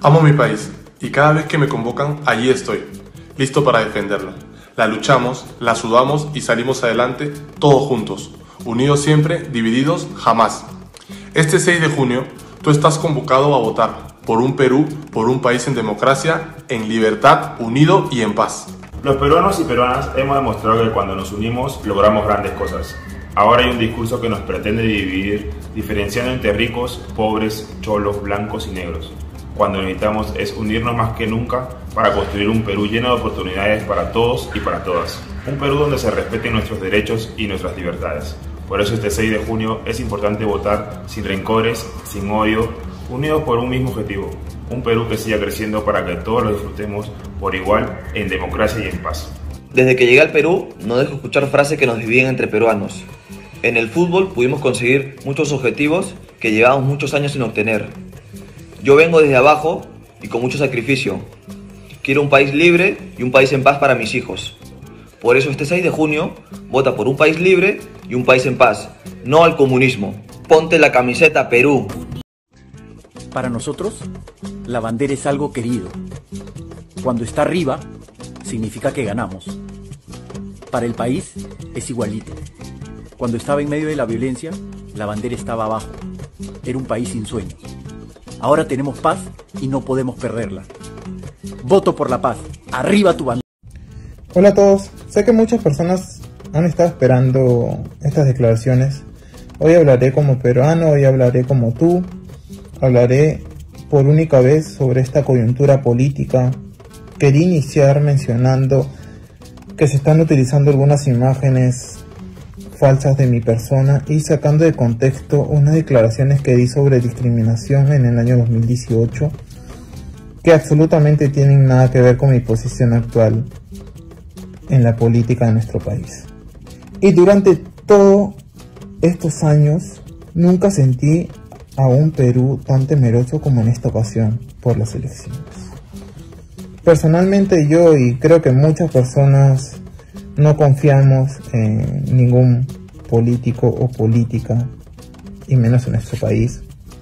Amo mi país y cada vez que me convocan, allí estoy, listo para defenderla. La luchamos, la sudamos y salimos adelante todos juntos, unidos siempre, divididos jamás. Este 6 de junio, tú estás convocado a votar por un Perú, por un país en democracia, en libertad, unido y en paz. Los peruanos y peruanas hemos demostrado que cuando nos unimos logramos grandes cosas. Ahora hay un discurso que nos pretende dividir, diferenciando entre ricos, pobres, cholos, blancos y negros. Cuando necesitamos es unirnos más que nunca para construir un Perú lleno de oportunidades para todos y para todas. Un Perú donde se respeten nuestros derechos y nuestras libertades. Por eso este 6 de junio es importante votar sin rencores, sin odio, unidos por un mismo objetivo. Un Perú que siga creciendo para que todos lo disfrutemos por igual, en democracia y en paz. Desde que llegué al Perú, no dejo escuchar frases que nos dividen entre peruanos. En el fútbol pudimos conseguir muchos objetivos que llevábamos muchos años sin obtener. Yo vengo desde abajo y con mucho sacrificio. Quiero un país libre y un país en paz para mis hijos. Por eso este 6 de junio, vota por un país libre y un país en paz, no al comunismo. Ponte la camiseta, Perú. Para nosotros, la bandera es algo querido. Cuando está arriba, significa que ganamos. Para el país, es igualito. Cuando estaba en medio de la violencia, la bandera estaba abajo. Era un país sin sueños. Ahora tenemos paz y no podemos perderla. Voto por la paz. ¡Arriba tu bandera! Hola a todos. Sé que muchas personas han estado esperando estas declaraciones. Hoy hablaré como peruano, hoy hablaré como tú. Hablaré por única vez sobre esta coyuntura política. Quería iniciar mencionando que se están utilizando algunas imágenes falsas de mi persona y sacando de contexto unas declaraciones que di sobre discriminación en el año 2018 que absolutamente tienen nada que ver con mi posición actual en la política de nuestro país. Y durante todos estos años nunca sentí a un Perú tan temeroso como en esta ocasión por las elecciones. Personalmente yo y creo que muchas personas no confiamos en ningún político o política, y menos en nuestro país.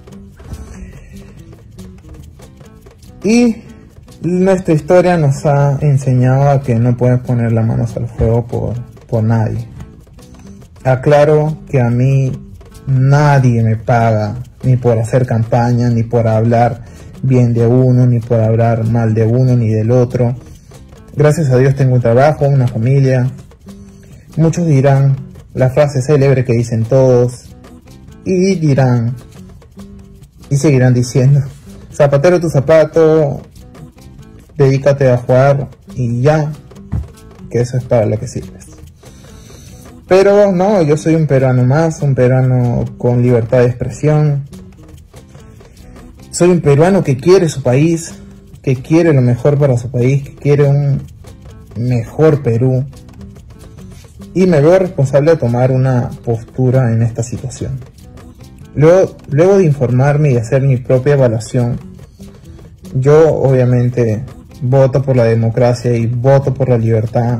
Y nuestra historia nos ha enseñado a que no puedes poner las manos al fuego por nadie. Aclaro que a mí nadie me paga, ni por hacer campaña, ni por hablar bien de uno, ni por hablar mal de uno, ni del otro. Gracias a Dios tengo un trabajo, una familia. Muchos dirán la frase célebre que dicen todos y dirán y seguirán diciendo: zapatero tu zapato, dedícate a jugar y ya, que eso es para lo que sirves. Pero no, yo soy un peruano más, un peruano con libertad de expresión. Soy un peruano que quiere su país, que quiere lo mejor para su país, que quiere un mejor Perú. Y me veo responsable de tomar una postura en esta situación. Luego de informarme y hacer mi propia evaluación, yo obviamente voto por la democracia y voto por la libertad.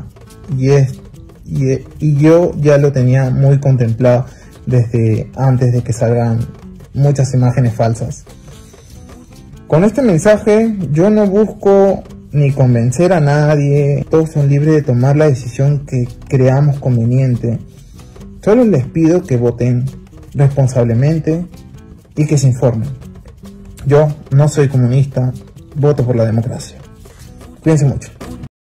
Y yo ya lo tenía muy contemplado desde antes de que salgan muchas imágenes falsas. Con este mensaje yo no busco ni convencer a nadie, todos son libres de tomar la decisión que creamos conveniente. Solo les pido que voten responsablemente y que se informen. Yo no soy comunista, voto por la democracia. Cuídense mucho.